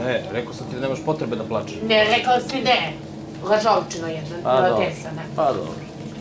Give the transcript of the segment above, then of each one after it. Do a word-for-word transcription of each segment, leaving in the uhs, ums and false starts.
E, rekao sam ti da nemaš potrebe da plačeš. Ne, rekao si ne. Lažovčino jedna, neotesana. Pa dobro.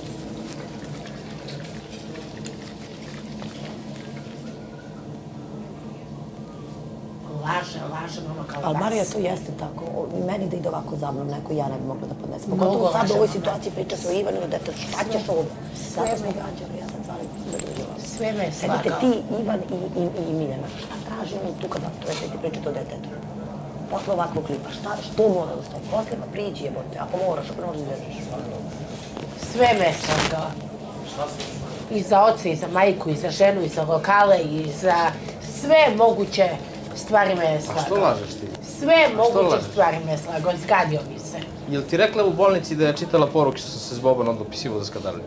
Laže, laže, mama kao Ali vas. Marija, to jeste tako. Meni da ide ovako za mnom neko, ja ne bi mogla da podnesem. Pogotovo sad u ovoj situaciji priča se o Ivanu, da dete, šta ćeš ovdje? Zato smo gađali, ja sam stvari zadužila. Sve me je slagao. Sedite ti, Ivan i Miljana. Šta tražimo tu kada ti pričate o detetu? Posle ovakvog klipa, što mora da stoji? Posle pa priđi jebote, ako moraš, ako ne možeš da izležiš. Sve me je slagao. I za oca, i za majku, i za ženu, i za lokale, i za sve moguće stvari me je slagao. A što lažeš ti? Sve moguće stvari me je slagao, zgadio mi se. Jel ti rekla u bolnici da je čitala poruke što sam se s Bobanom dopisivao za Skadarliju?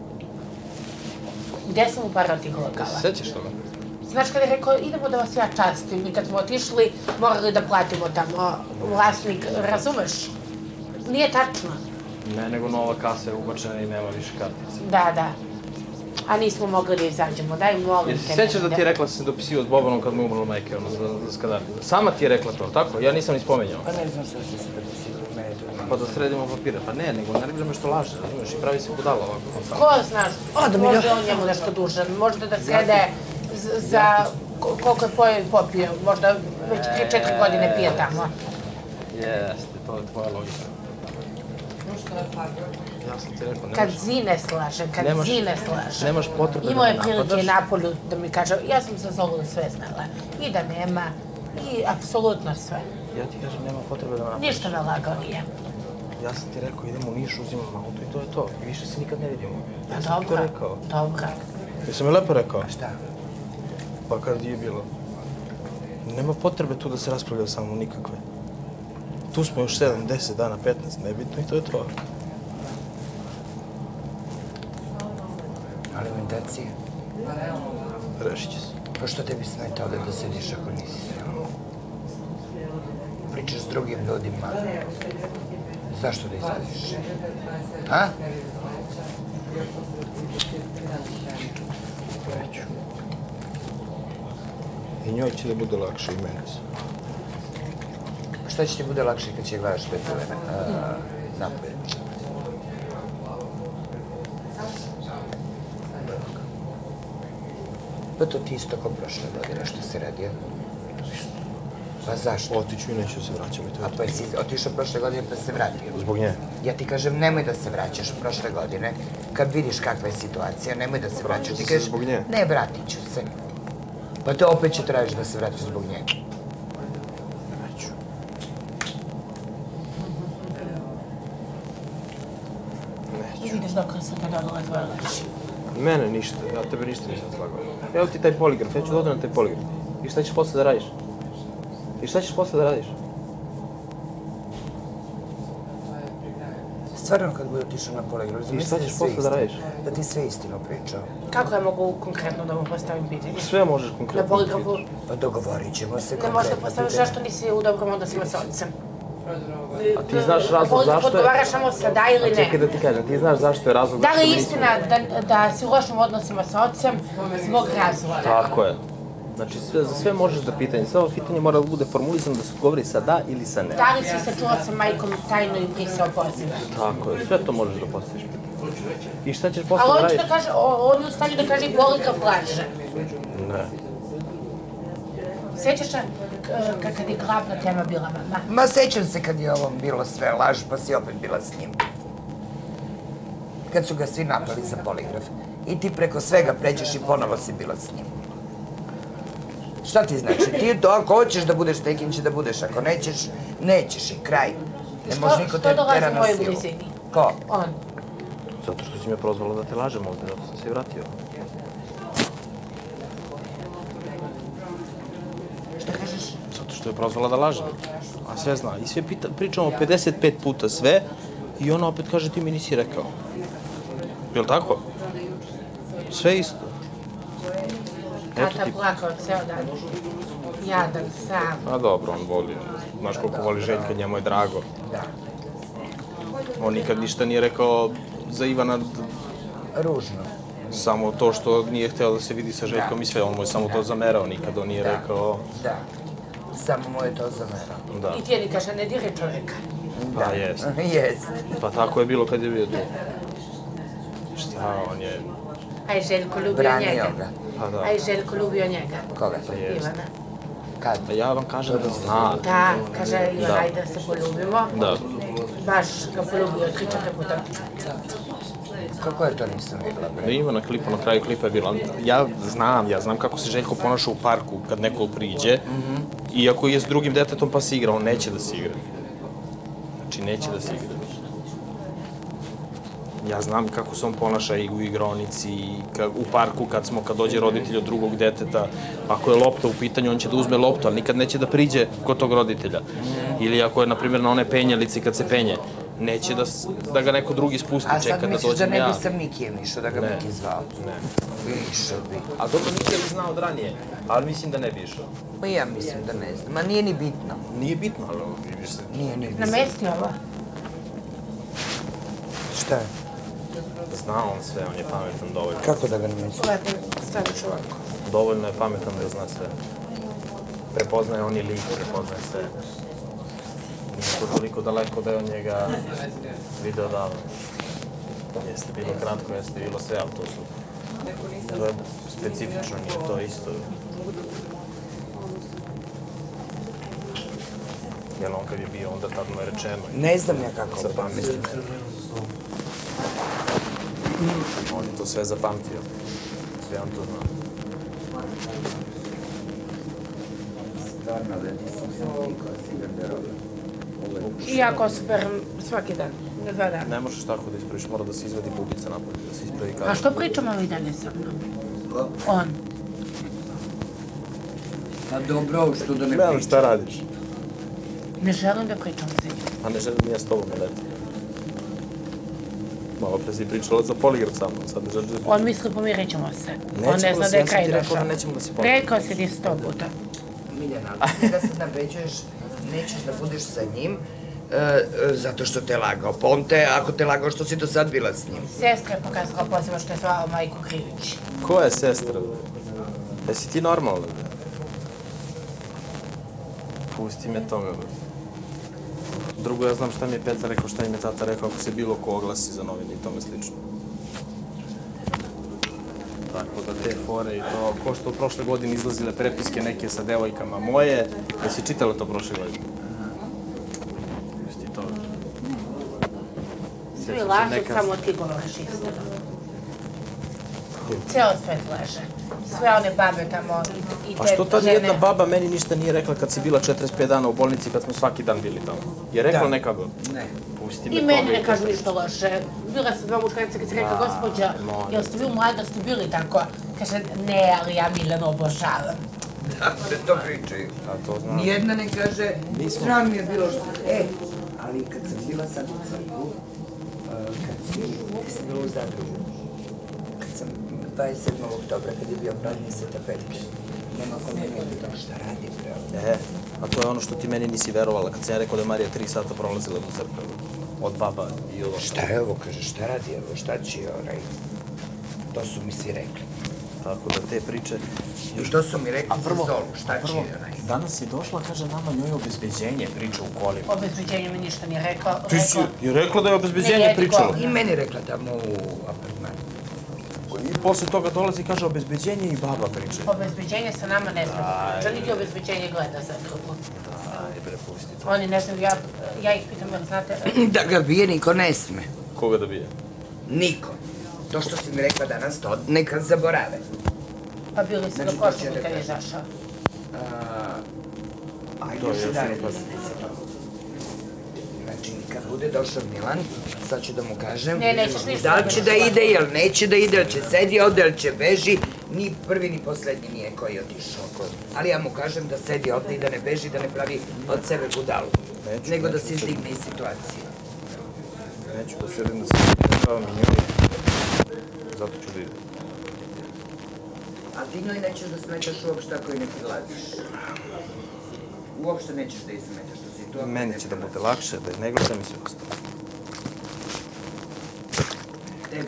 Gde sam uparao tih lokala? Sećaš toga? Znaš kada je rekao, idemo da vas ja častim i kad smo otišli, morali da platimo tamo vlasnik, razumeš? Nije tačno. Ne, nego nova kasa je ubačena i nema više kartice. Da, da. A nismo mogli da izađemo, daj molim te. Jesi sećaš da ti je rekla da si se dopisivao s Bobanom kad mu je umrla majke, ono, za Skadarliju? Sama ti je rekla to, tako? Ja nisam ni spomenjao. Pa ne znam što si se dopisivao, mene to ne. Pa da sredimo papire. Pa ne, nego nervira me što laže, razumiješ, i pravi se budala ovako. Ko znaš, možda je on njemu nešto dužan, možda da srede za koliko je pojeo i popio, možda već tri četiri godine pije tamo. Jeste, to je tvoja logika. Ja sam ti rekao, nemaš... Kad zine slažem, kad zine slažem. Nemaš potrebe da Imao me je prilike napadaš. i napolju da mi kaže, ja sam za Zolu sve znala. I da nema, i apsolutno sve. Ja ti kažem, nema potrebe da me napadaš. Ništa me lagao nije. Ja sam ti rekao, idemo u Niš, uzimamo auto i to je to. I više se nikad ne vidimo. Ja Pa sam ti to dobro, rekao. dobro. Jesam mi lepo rekao? Šta? Pa kad je bilo? Nema potrebe tu da se raspravlja sa mnom nikakve. Tu smo još sedam, deset dana, petnaest, nebitno i to je to. Alimentacija? Rešit će se. Pa što tebi smeta ovdje da sediš ako nisi s njom? Pričaš s drugim ljudima. Zašto da izlaziš? A? Neću. I njoj će da bude lakše i meni se. Šta će ti bude lakše kad će gledaš petove napolje? Pa to ti isto kao prošle godine što si radio. Pa zašto? Otiću i neću se vraćam i to je A to. pa jesi otišao prošle godine pa se vratio? Zbog nje. Ja ti kažem, nemoj da se vraćaš prošle godine. Kad vidiš kakva je situacija, nemoj da se vraćaš. Ti kažeš, zbog nje? ne, vratit ću se. Pa to opet će tražiš da se vratiš zbog nje. Neću. I vidiš dok sam te dodala tvoje laži. Mene ništa, ja tebe ništa nisam slagao. Evo ti taj poligraf, ja ću da odem na taj poligraf. I šta ćeš posle da radiš? I šta ćeš posle da radiš? Stvarno kad bude otišao na poligraf, I šta ćeš posle da radiš? Da ti sve istinu pričao. Kako ja mogu konkretno da mu postavim pitanje? Sve možeš Na konkretno. poligrafu Pa dogovorit ćemo se ne konkretno. možeš da postaviš zašto nisi u dobrom odnosima sa ocem. A ti znaš razlog zašto je... Odgovaraš samo sa da ili ne. Čekaj da ti kažem, ti znaš zašto je razlog... Da li zašto je mi istina da, da si u lošim odnosima sa ocem zbog razvoda? Tako je. Znači, sve, za sve možeš da pitanje. Sve ovo pitanje mora da bude formulisano da se odgovori sa da ili sa ne. Da li si se čula sa majkom tajno i pisao poziv? Tako je, sve to možeš da postaviš pitanje. I šta ćeš posle Ali da on će radiš? da kaže, o- on je u stanju da kaže i poligraf laže. Ne. Sjećaš se k- k- kad je glavna tema bila mama? Ma sećam se kad je ovom bilo sve laž, pa si opet bila s njim. Kad su ga svi napali za poligraf. I ti preko svega pređeš i ponovo si bila s njim. Šta ti znači? Ti to ako hoćeš da budeš tekin će da budeš, ako nećeš, nećeš i kraj. Ne može niko te tera na silu. blizini? Ko? On. Zato što si me prozvala da te lažem ovde, zato sam se i vratio. Šta kažeš? Zato što je prozvala da lažem. A sve zna. I sve pita, pričamo pedeset pet puta sve i ona opet kaže ti mi nisi rekao. Jel' tako? Sve isto. Eto Tata ti... plakao ceo dan. Jadan, sam. A dobro, on voli. Znaš koliko voli Željka, njemu je drago. Da. On nikad ništa nije rekao za Ivana, Ružno. samo to što nije hteo da se vidi sa Željkom i sve. On mu je samo to zamerao, nikad on nije rekao Da. Samo mu je to zamera. Da. I tijeli kaže, ne diraj čovjeka. Pa jest. Jest. Pa tako je bilo kad je bio tu. Šta, on je... A i Željko ljubio Branio njega. ga. Pa da. A i Željko ljubio njega. Koga? jest. Ivana. Kad? Pa ja vam kažem da zna. Da, kaže Ivan, Da. ajde da se poljubimo. Da. Baš ga poljubio tri četiri puta. Kako je to nisam vidjela, bre? Ima na klipu, na kraju klipa je bilo. Ja znam, ja znam kako se Željko ponaša u parku kad neko priđe. Iako je s drugim detetom pa se igra, on neće da se igra. Znači, neće da se igra. Ja znam kako se on ponaša i u igronici, i ka- u parku kad smo, kad dođe roditelj od drugog deteta. Ako je lopta u pitanju, on će da uzme loptu, ali nikad neće da priđe kod tog roditelja. Ili ako je, na primjer, na one penjalici kad se penje, neće da, s- da ga neko drugi spusti, A čeka sad da misliš da dođem ne ja. bi sa Mikijem išao, da ga Ne. Miki zvao? Ne. Išao bi. A dobro, Miki bi znao od ranije, ali mislim da ne bi išao. Pa ja mislim da ne znam. Ma nije ni bitno. Nije bitno, ali vidiš se. Nije ni bitno. Namesti ovo. Šta je? Zna on sve, on je pametan dovoljno. Kako da ga ne mislim? Lepo staviš ovako. Dovoljno je pametan da zna sve. Prepoznaje on i lik, prepoznaje sve. Nije to toliko daleko da je on njega video davno. Jeste bilo kratko, jeste bilo sve, ali to su... To je specifično, nije to isto. Jer on kad je bio, onda tad mu je rečeno. Ne znam ja kako Sad da mislim. On je to sve zapamtio. Sve on to zna. Stvarno, da nisam sam niko si garderobe. I jako super svaki dan. Na dva dana. Ne možeš tako da ispraviš, mora da se izvadi bubica napolje, da se ispravi kada. A što pričamo ovi dalje sa mnom? Ko? On. Pa dobro, što da ne Nemam pričam. šta radiš. Ne želim da pričam sa njim. A ne želim ja s tobom da leti. Malo pre si pričala za poligraf sa mnom, sad ne želim da... On misli pomirit ćemo se. Nećemo On ne da zna se- da je ja sam kraj ti rekao došao. da nećemo da se pomirimo. Rekao si ti sto puta. Miljana, ali ti da sad napređuješ, nećeš da budeš sa njim, e, e, zato što te lagao. Pa on te, ako te lagao, što si do sad bila s njim? Sestra je pokazala poziva što je zvao majku Krivić. Ko je sestra? Jesi ti normalna? Pusti me toga. Drugo, ja znam šta mi je Petar rekao, šta im je tata rekao, ako se bilo ko oglasi za novine i tome slično. Tako da te fore i to, ko što prošle godine izlazile prepiske neke sa devojkama moje, jesi čitala to prošle godine? Pusti toga. Svi Sjećam se lažu, neka- samo ti govoriš istinu. Ceo svet laže. Sve one babe tamo i, i te A što tad žene. jedna baba meni ništa nije rekla kad si bila četrdeset pet dana u bolnici, kad smo svaki dan bili tamo? Je rekla Da. nekako? Ne. Pusti me I toga meni ne to kažu priča. ništa loše. Bila sam dva muškarca kad se rekla, gospođa, molim. jel ste vi u mladosti bili tako? Kaže, ne, ali ja Milanu obožavam. Da, to pričaju. A to znam. Nijedna ne kaže, Nismo. sram mi je bilo što... E, ali kad sam bila sad u crkvu, uh, kad si, gdje sam bila u Zadrugu, kad sam dvadeset sedmog oktobra, kad je bio praznik Sveta Petka, nema ko meni je pitao šta radi, bre. E, a to je ono što ti meni nisi verovala, kad sam ja rekao da je Marija tri sata prolazila do crkve. Od baba i od Šta je ovo, kaže, šta radi, evo, šta će onaj? To su mi svi rekli. Tako da te priče... I to su mi rekli A prvo, za Zolu, šta a će prvo, onaj? danas je došla, kaže nama njoj obezbeđenje priča u kolima. O obezbeđenju mi ništa nije rekao. Ti si rekao, je rekla da je Ne obezbeđenje jedi pričala. govna. I meni rekla tamo u apartmanu. I posle toga dolazi i kaže obezbeđenje i baba priča. Obezbeđenje sa nama ne sme da priča, niti obezbeđenje gleda za drugu. Aj bre, pusti to. Oni ne znaju, ja, ja ih pitam, jer znate, Da ga bije niko ne sme. Koga da bije? Niko. To što si mi rekla danas, to neka zaborave. pa bili su ga Znači, to prošli će put kad je da- izašao. Ajde, To je još još jedan jedno pa Znači, kad bude došao Milan, sad ću da mu kažem, Ne, nećeš ništa da li da će budeš da glasna. ide, jel neće da ide, jel će sedi ovde, jel će beži, ni prvi ni poslednji nije koji je otišao. Ali ja mu kažem da sedi ovde i da ne beži, da ne pravi od sebe budalu, Neću, nego da neću, se neću. izdigne iz situacije. Neću da sedim da se kao mi njoj. Zato ću da idem. A ti njoj nećeš da smetaš uopšte ako joj ne prilaziš. Uopšte nećeš da je smetaš, da si tu ako Meni ne će da bude prilaziš. lakše, da je ne gledam i sve ostalo. Tebi.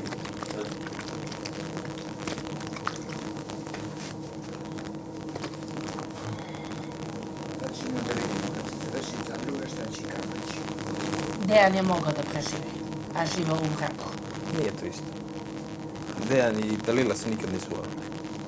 Znači, Dejan je mogao da preživi, a živa u mraku. Nije to isto. Dejan i Dalila se nikad nisu volili.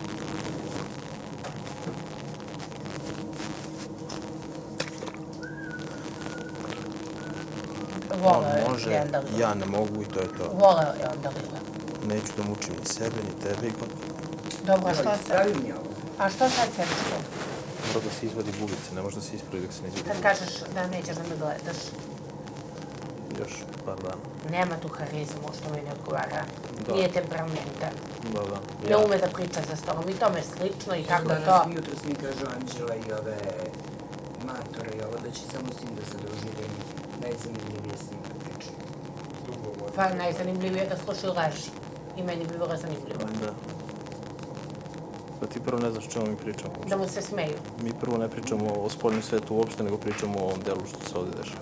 Voleo je On može, Dejan Dalilu. ja ne mogu i to je to. Voleo je on Dalilu. Neću da mučim ni sebe, ni tebe i kod... Dobro, a što sad? Stavi mi ovo. A što sad ćeš tu? Mora da se izvadi bubice, ne može da se ispravi dok se ne izvadi Kad bubice. kažeš da nećeš da me gledaš, Još par dana. nema tu harizmu što mi ne odgovara. Da. Nije temperamenta. Da, da. Ne ume da priča za stolom. I tome slično i tako to. Danas mi jutro mi kažu Anđela i ove matore i ovo, da će samo s njim da se druži, da je najzanimljivije s njim da priča. Pa najzanimljivije je da slušaju laži. I meni bi bilo zanimljivo. Da. Pa ti prvo ne znaš o čemu mi pričamo. Da mu se smeju. Mi prvo ne pričamo o spoljnom svetu uopšte, nego pričamo o ovom delu što se ovdje dešava.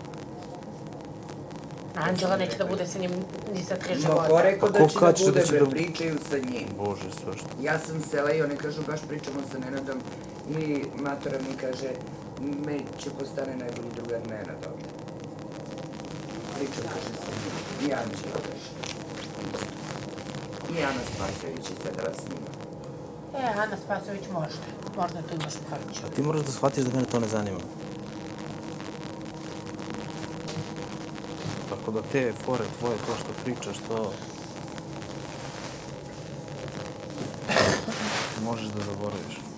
Anđela neće da bude sa njim ni za tri Ma života. ko rekao Pa da ko će kad da će da bude, će bre, da- pričaju sa njim. Bože, sve što. Ja sam sela i oni kažu baš pričamo sa Nenadom i matora mi kaže me će postane najbolji drugar Nenad ovdje. Pričam kaže sa njim. I Anđela kaže. I Ana Spasović je sedela s njima. E, Ana Spasović možda. Možda tu imaš prvić. Ti moraš da shvatiš da mene to ne zanima. Tako da te fore tvoje, to što pričaš, to... možeš da zaboraviš.